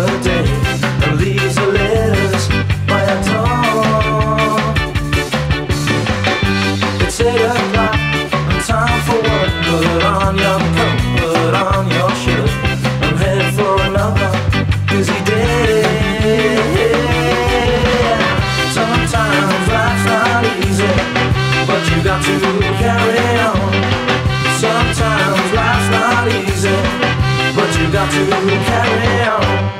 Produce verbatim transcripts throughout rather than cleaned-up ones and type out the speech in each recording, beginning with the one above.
the day and leaves the letters by a door. It's eight o'clock and time for work. Put on your coat, put on your shirt, and head for another busy day. Sometimes life's not easy, but you got to carry on. Sometimes life's not easy, but you got to carry on.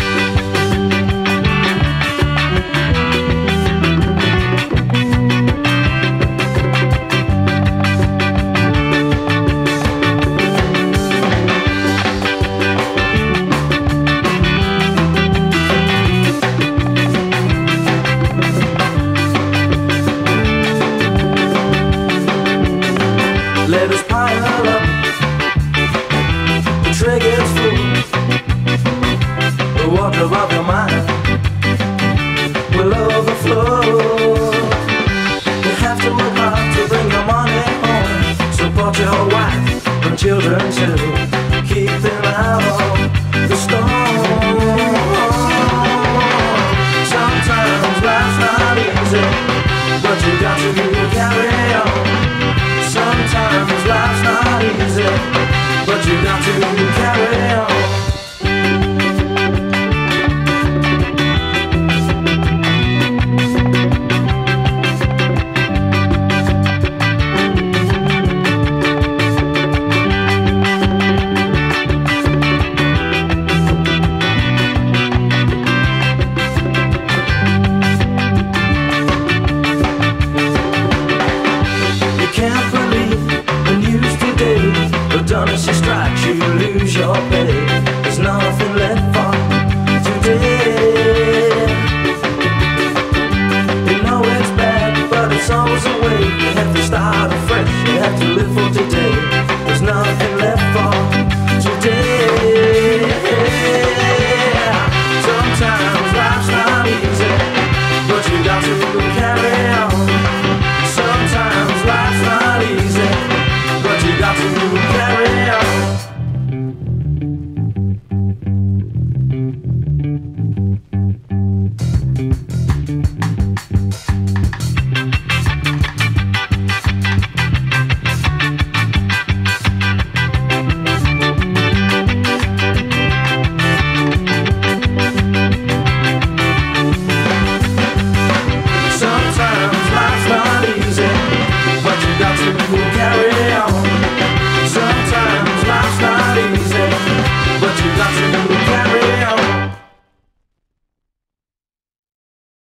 Letters pile up, the tray gets full, the water of